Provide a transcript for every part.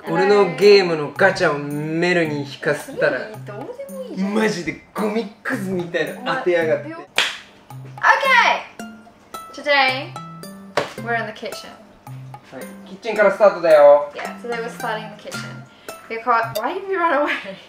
俺のゲームのガチャをメルに引かせたらマジでゴミくずみたいな当てやがって。 Okay! Today we're in the kitchen. はい、キッチンからスタートだよ。 Yeah, today we're starting in the kitchen. Because why did you run away?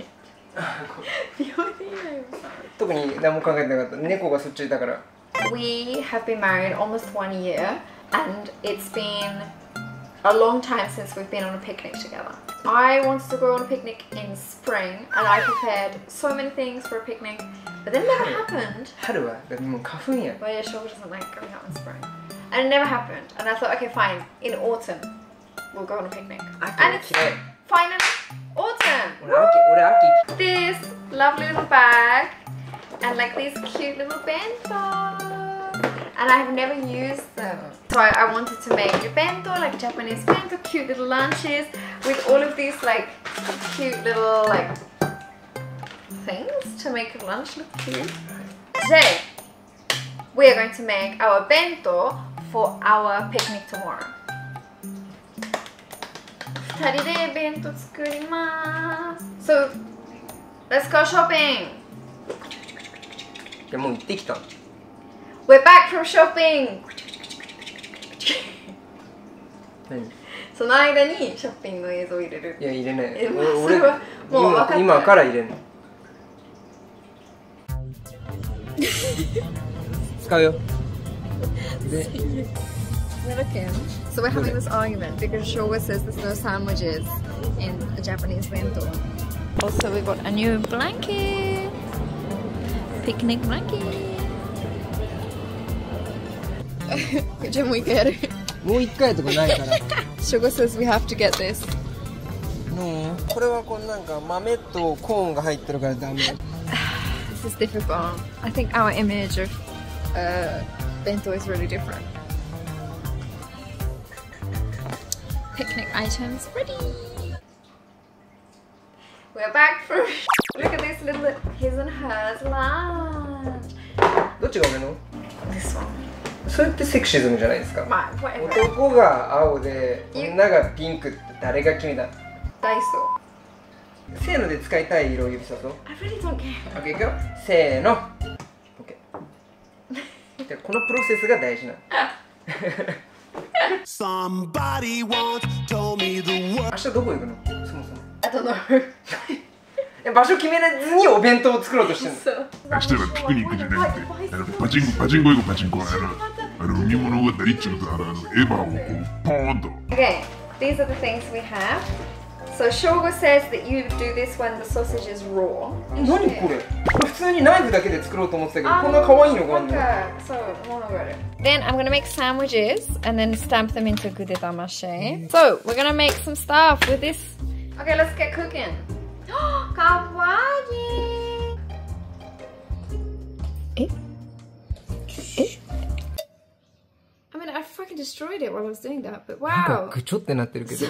特に何も考えてなかった。猫がそっちいたから。 We have been married almost 1 year and it's been a long time since we've been on a picnic together. I wanted to go on a picnic in spring and I prepared so many things for a picnic, but then it never happened. 春はもう花粉や。 Well, yeah, sure doesn't like going out in spring. And it never happened. And I thought, okay, fine, in autumn we'll go on a picnic. And it's finally autumn! Woo! This lovely little bag and like these cute little bento. And I have never used them. So I wanted to make a bento, like Japanese bento, cute little lunches with all of these like cute little like things to make a lunch look cute. Today, we are going to make our bento for our picnic tomorrow. 2人で弁当作ります。So, let's go shopping! いやもう行ってきた。 We're back from shopping! 何？ その間にショッピングの映像を入れる。 いや入れない。 俺はもう分かった。 今から入れるの。使うよ。で。So we're having this argument because Showa says there's no sandwiches in a Japanese bento. Also, we got a new blanket, picnic blanket. じゃあもう一回やる。 もう一回とかないから。 Showa says we have to get this. これはこうなんか豆とコーンが入ってるからダメ。 This is difficult. I think our image of bento is really different. Picnic items ready. We're back from. Look at this little his and hers lunch. どっちが俺の？ This one. それってセクシズムじゃないですか。 まあ、whatever. 男が青で女がピンクって誰が決めた？ ダイソー。せーので使いたい色を指さそう。 I really don't care. OK いくよ。せーの。OK。じゃこのプロセスが大事なの。 Somebody once told me the word. 明日どこ行くの？そもそも。 I don't know. 場所決めずにお弁当を作ろうとしてるの。 明日はピクニックじゃなくて、パチンコ行こうパチンコ。海物語っちゅうとエヴァをこうポーンと。 Okay, these are the things we have. So Shogo says that you do this when the sausage is raw. 何これ？普通にナイフだけで作ろうと思ってたけど、こんな可愛いのがあるの。Then I'm gonna make sandwiches and then stamp them into gudetamashi. So we're gonna make some stuff with this. Okay, let's get cooking. Kawaii! I mean, I fucking destroyed it while I was doing that, but wow. ぐちょってなってるけど。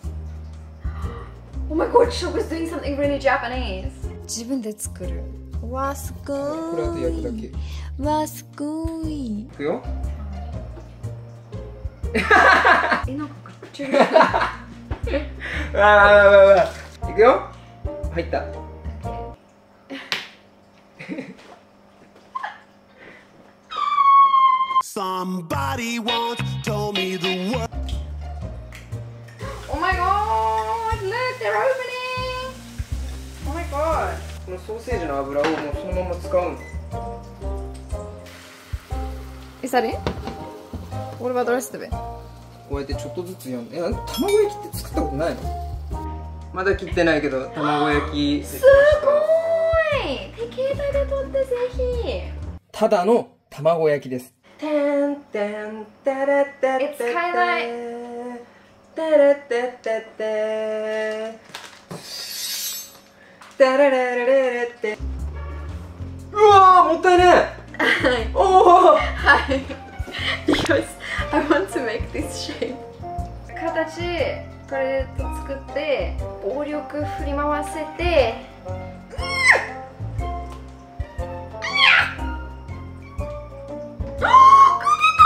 Oh my god, Shogo's doing something really Japanese. 自分で作る。わ、すごい。 これあと焼くだけ。 わ、すごい。 いくよ。 なんか口に。 いくよ。入った。 Somebody once told me the word. Oh my god! Look, they're opening! Oh my god! このソーセージの油をもうそのまま使うの。 Is that it? What about the rest of it? こうやってちょっとずつやん。卵焼きって作ったことないの？まだ切ってないけど卵焼き。 すごい！手携帯で撮ってぜひ。 ただの卵焼きです。It's kind of like. うわーもったいねえ。おお。 はい。Because I want to make this shape. 形これと作って暴力振り回せて。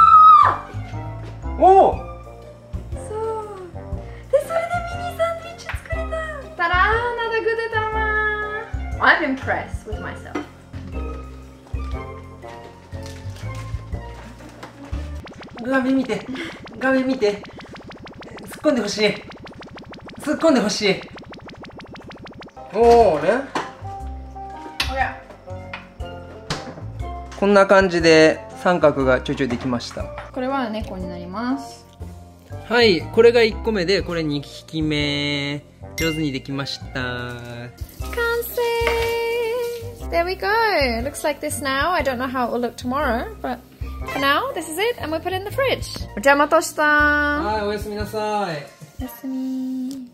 おお。そう。でそれでミニサンドイッチ作 I'm impressed with myself. 画面見て、画面見て。突っ込んでほしい。突っ込んでほしい。おおね。こんな感じで三角がちょいちょいできました。 これは猫になります。 はい、これが1個目で、これ2匹目。上手にできました。 完成! There we go. It looks like this now. I don't know how it will look tomorrow, but for now, this is it, and we put it in the fridge. お邪魔とした。 はい、おやすみなさい。 おやすみ。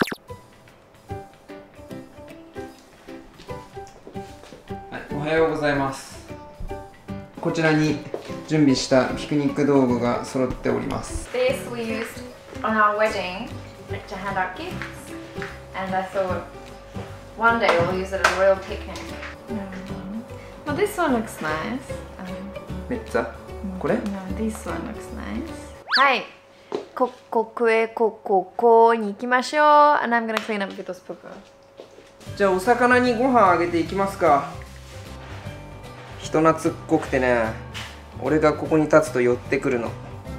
はい、おはようございます。こちらに準備したピクニック道具が揃っております。 This we used on our wedding to hand out gifts, and I thought one day we'll use it as a real picnic. Well, this one looks nice. めっちゃこれ No, this one looks nice. はい。ここに行きましょう。And I'm gonna clean up Vito's poo-poo. じゃあお魚にご飯あげていきますか。人懐っこくてね、俺がここに立つと寄ってくるの。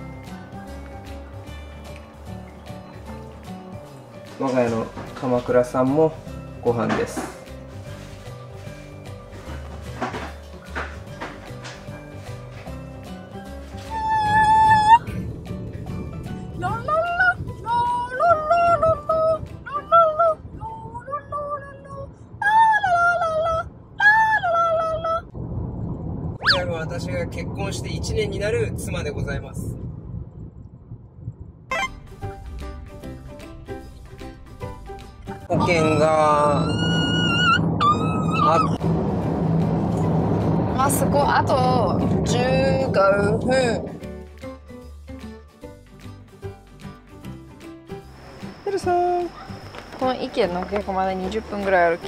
我が家の鎌倉さんもご飯です。私が結婚して1年になる妻でございます。保険があそこあと15分。 てるさん、 この池の結構まだ20分ぐらい歩き。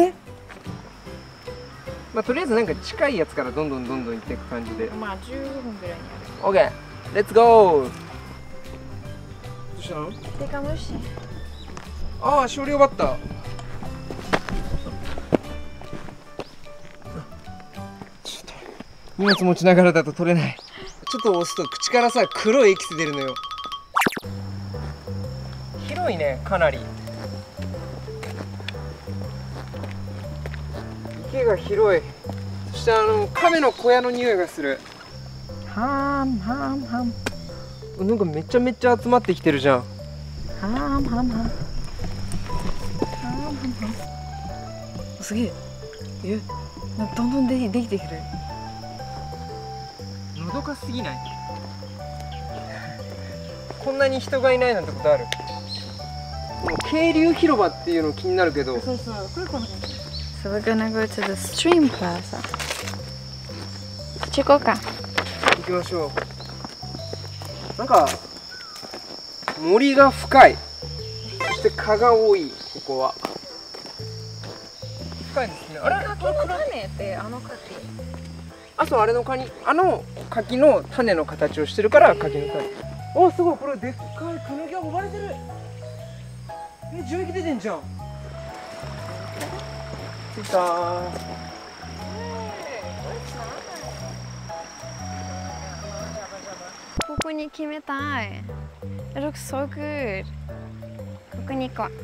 まあ、とりあえずなんか近いやつからどんどん行っていく感じで。 まあ15分ぐらいにオッケー、レッツゴー。どうしたの？ ある。デカムシ。 ああ、少量バッター。ちょっと荷物持ちながらだと取れない。ちょっと押すと口からさ、黒いエキス出るのよ。広いね、かなり。池が広い。そして亀の小屋の匂いがする。 ハム。 なんかめちゃめちゃ集まってきてるじゃん。 ハム。すげえ。なんかどんどんできてくる。 のどかすぎない？こんなに人がいないなんてことある？渓流広場っていうの気になるけど。 そう。これこの。So we're gonna go to the stream plaza. こっち行こうか。 行きましょう。なんか森が深い。そして蚊が多い。ここは深いですね。あれ？ 柿の種ってあの柿。 あ、そう、あれの柿、柿の種の形をしてるから柿の種。お、すごい、これでっかいクヌギが呼ばれてる。樹液出てんじゃん。着いたー。 ここに決めたい。It looks so good. ここに行こう。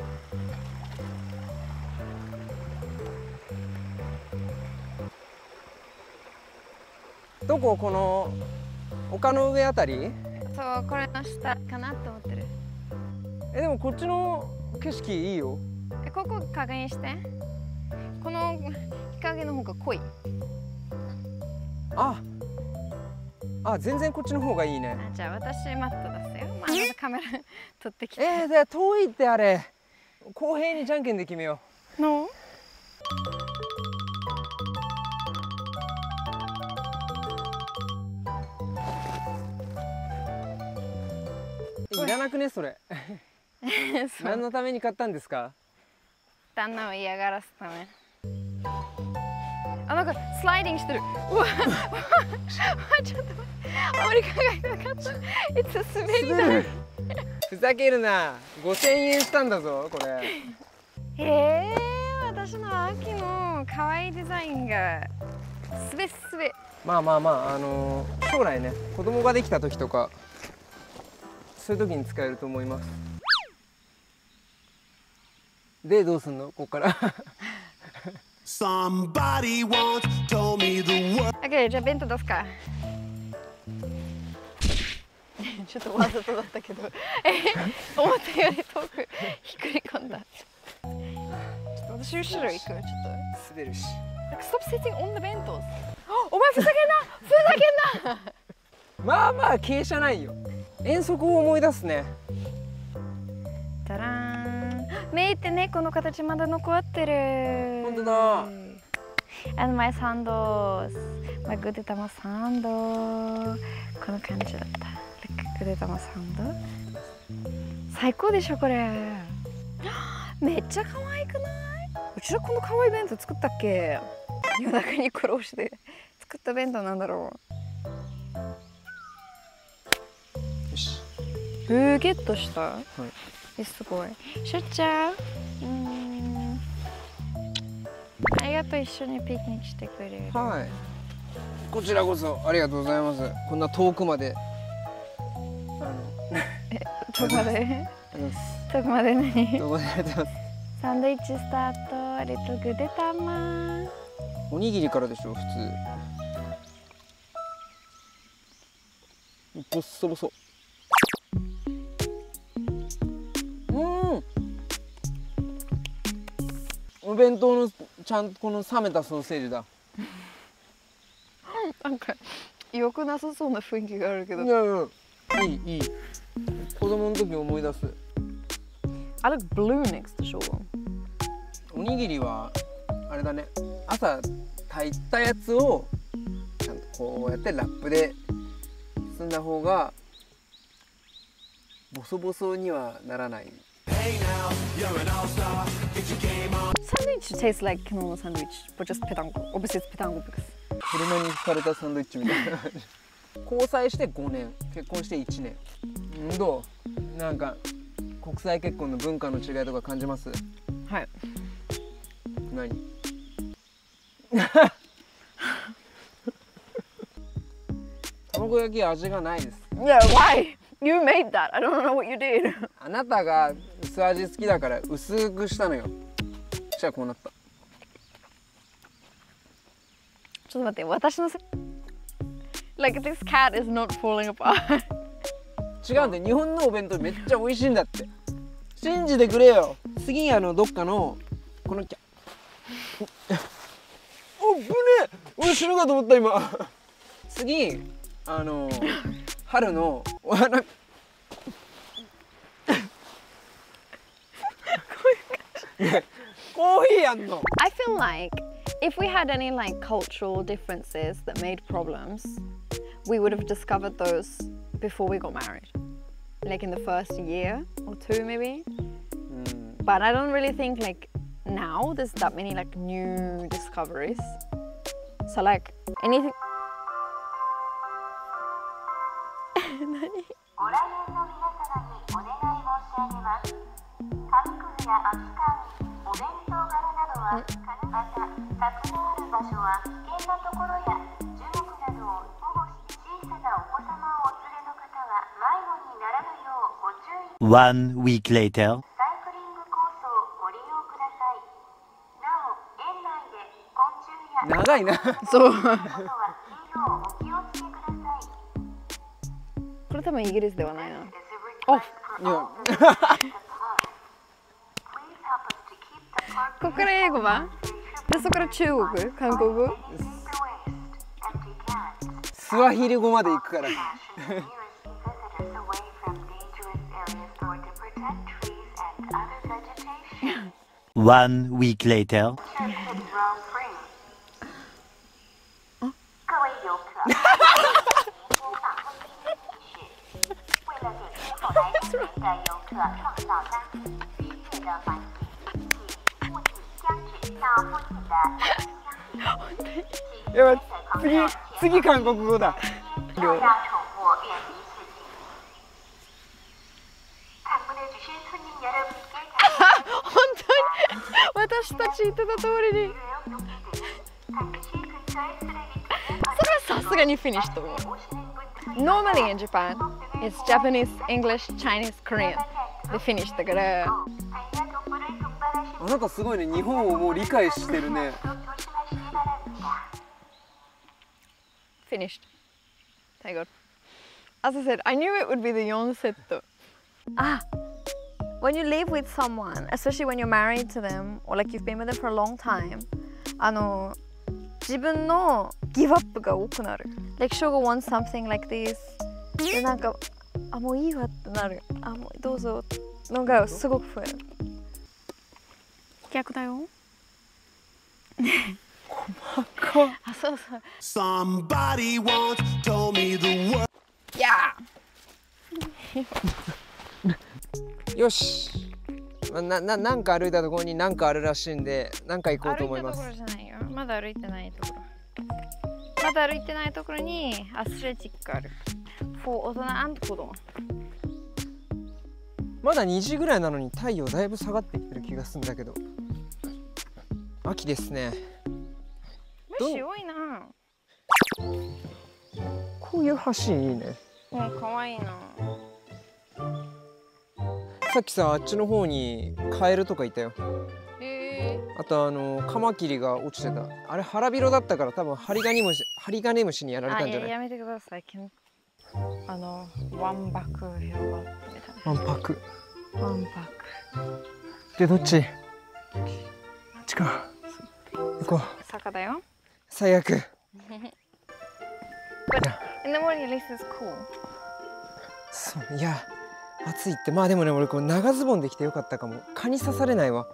どこ？この丘の上あたり？ そう、これの下かなって思ってる。 でもこっちの景色いいよ。 ここ確認して。この日陰の方が濃い。 あ、全然こっちの方がいいね。 じゃあ私マット出すよ。まずカメラ撮ってきて。 じゃあ遠いってあれ。公平にじゃんけんで決めよう。 の？ いらなくねそれ。何のために買ったんですか？ 旦那を嫌がらすため。あ、なんかスライディングしてる。うわ、ちょっと待って。あまり考えてなかった。いつ滑り台。 ふざけるな。5000円したんだぞこれ。 私の秋の可愛いデザインがすべすべ。 まあ将来ね子供ができた時とかそういう時に使えると思います。でどうすんのここから。 Somebody once told me the word. OK じゃあ弁当出すか。ちょっとわざとだったけど思ったより遠くひっくり込んだ。ちょっと私後ろ行く。ちょっと滑るし。 Stop sitting on the bentos。お前ふざけんなふざけんな。 まあまあ傾斜ないよ。遠足を思い出すね。 たらーん。見てねこの形まだ残ってる。 本当だ。 And my sandals。my ぐでたまサンド。この感じだった。ぐでたまサンド。最高でしょこれ。めっちゃ可愛くない？うちらこの可愛い弁当作ったっけ？夜中に苦労して作った弁当なんだろよし。 う。ゲットした？ はい。 すごい。しゅっちゃん。ありがとう一緒にピクニックしてくれる。 はい。こちらこそありがとうございます。こんな遠くまで。 遠くまで。遠くまで何？ 遠くまでありがとうございます。 サンドイッチスタート。レトグでたま。 おにぎりからでしょ普通。ボッソボソ。お弁当のちゃんとこの冷めたソーセージだ。 なんか良くなさそうな雰囲気があるけど。 いやいやいい。子供の時思い出す。 I look blue next to show. おにぎりはあれだね。朝炊いたやつをちゃんとこうやってラップで包んだ方がボソボソにはならない。 サンドイッチ tastes like 昨日のサンドイッチ but just ペタンコ obviously it's ペタンコ because 車にひかれたサンドイッチみたいな。交際して5年結婚して1年。どう？なんか国際結婚の文化の違いとか感じます？ はい。 何？卵焼き味がないです。 Yeah, why? You made that. I don't know what you did. あなたが薄味好きだから薄くしたのよ。じゃあこうなった。 ちょっと待って、私のLike this cat is not falling apart. 違うんで、日本のお弁当めっちゃ美味しいんだって。信じてくれよ。次どっかのこのおぶねえ、俺死ぬかと思った今。次春のお花。コーヒーやんの。 I feel like if we had any like cultural differences that made problems, we would have discovered those before we got married. Like in the first year or two maybe. But I don't really think like now there's that many like new discoveries. So like anything. ご来園の皆様にお願い申し上げます。紙くずや空き缶、お弁当柄などはまた柵のある場所は危険なところや樹木などを保護し、小さなお子様をお連れの方は迷子にならぬようご注意。 One week later. サイクリングコースをご利用ください。なお、園内で昆虫や長いな。 そう。 ことはお気をつけください。 これ多分イギリスではないな。 いや。 ここから英語は？でそこから中国、韓国語？ スワヒリ語まで行くから。 One week later. 各位游客。来这里的游客创造干净愉悦的环境，请勿将纸到附近的垃圾箱里。 やばい、次韓国語だ。 要让宠物远离刺激。방문해주신 손님 여러분께 本当に私私たち言ってた通りにそれはさすがにフィニッシュと思う。 Normally in Japan it's Japanese, English, Chinese, Korean でフィニッシュだから。 あなたすごいね、日本をもう理解してるね。 Finished. Thank God. As I said, I knew it would be the 4 セット。Ah, when you live with someone, especially when you're married to them or like you've been with them for a long time, 自分のギブアップが多くなる。Like Shogo wants something like this. でなんかもういいわってなる。もうどうぞのがすごく増える。逆だよ。そうそう。 Somebody once told me the word. いやよし。なんか歩いたところに何かあるらしいんで、何か行こうと思います。 歩いたところじゃないよ。まだ歩いてないところ。まだ歩いてないところにアスレチックある。For 大人&子供。 まだ2時ぐらいなのに太陽だいぶ下がってきてる気がするんだけど。秋ですね。 虫多いな。 こういう橋いいね。 可愛いな。 さっきさ、あっちの方にカエルとかいたよ。あとカマキリが落ちてた。あれ腹広だったから多分ハリガネムシにやられたんじゃない？ やめてください。わんぱく広がってた。 わんぱく。でどっち？あっちか。行こう。 坂だよ。 最悪。 But in the morning at least it's cool. そう、いや暑いって。まあでもね、俺こう長ズボンできてよかったかも。蚊に刺されないわ。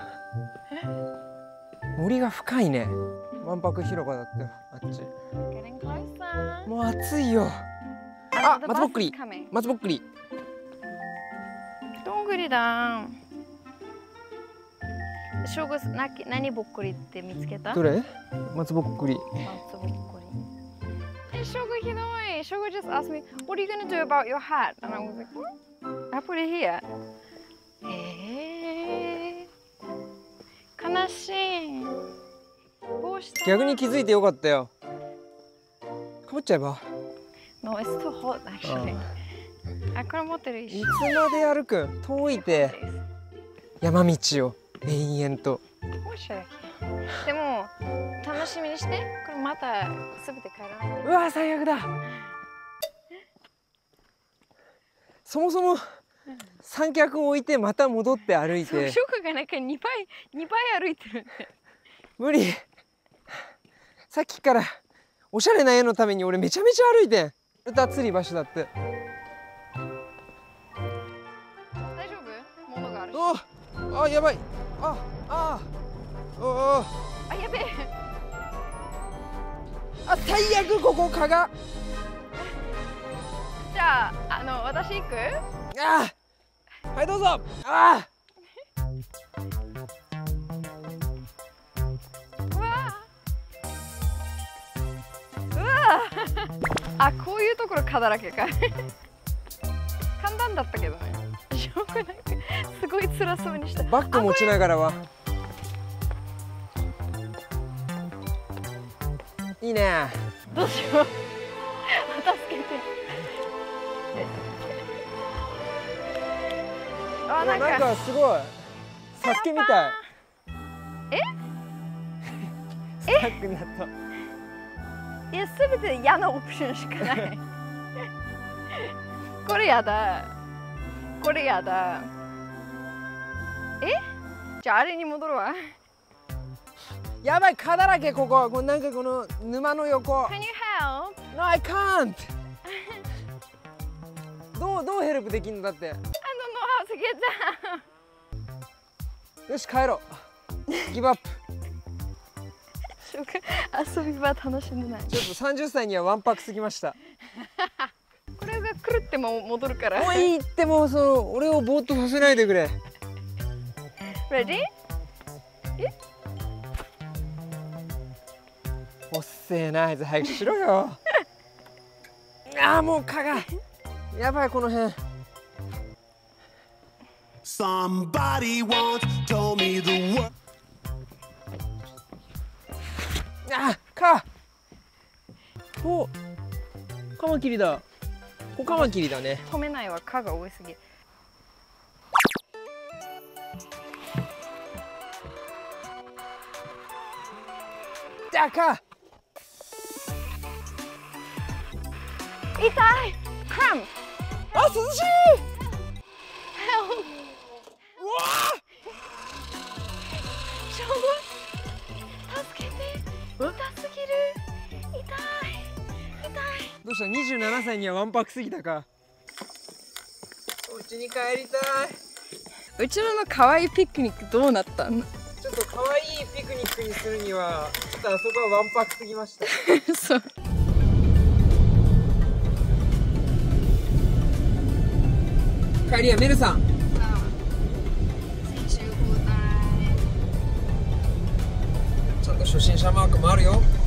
森が深いね。わんぱく広場だったよ、あっち。もう暑いよ。あ、松ぼっくり。松ぼっくり。 どんぐりだ。正月何ぼっくりって見つけた？ どれ？松ぼっくり。 松ぼっくり。正月ひどい。正月 just asked me, "What are you gonna do about your hat?" And I was like, "What? I put it here." 悲しい。 逆に気づいてよかったよ。かぶっちゃえば。 No, it's too hot actually. これ持ってる。 いつまで歩く？遠いて。山道を延々と。 でも楽しみにして。これまたすべて帰らない。 うわ、最悪だ。そもそも三脚を置いてまた戻って歩いて。 ショックがなんか2倍歩いてるって。 無理。さっきからおしゃれな絵のために俺めちゃめちゃ歩いてん。暑い場所だって。 大丈夫？物があるし。 あ、やばい。やべえ。 最悪、ここ蚊が。 じゃあ私行く？ はい、どうぞ。 こういうところ蚊だらけか。簡単だったけどね。しょうがない。すごい辛そうにした。 バッグ持ちながらは。いいね。 どうしよう。助けて。 なんかすごい。サスケみたい。スタックになった。 いや、すべて嫌なオプションしかない。これやだ。これやだ。じゃああれに戻るわ。 やばい、蚊だらけ、ここ。なんかこの沼の横。 Can you help? No, I can't. どうヘルプできんのだって。 I don't know how to get down. よし、帰ろう。ギブアップ。 遊び場楽しんでない。 ちょっと30歳にはわんぱくすぎました。 これが狂っても戻るから。 もういいって、もう俺をぼーっとさせないでくれ。 Ready? おっせえな、あいつ早くしろよ。もう蚊が。やばい、この辺。 Somebody once told me the word. あかおカマキリだ。こカマキリだね。 止めないわ、蚊が多いすぎる。 じゃあか痛い。クラム。 あ、涼しい。うわちょうど助けて。痛すぎる。痛い。 どうした？ 27 歳にはわんぱくすぎたか。お家に帰りたい。 うちらの可愛いピクニックどうなったん？ ちょっと可愛いピクニックにするにはちょっとあそこはわんぱくすぎました。 そう。 帰りやメルさん。ちゃんと初心者マークもあるよ。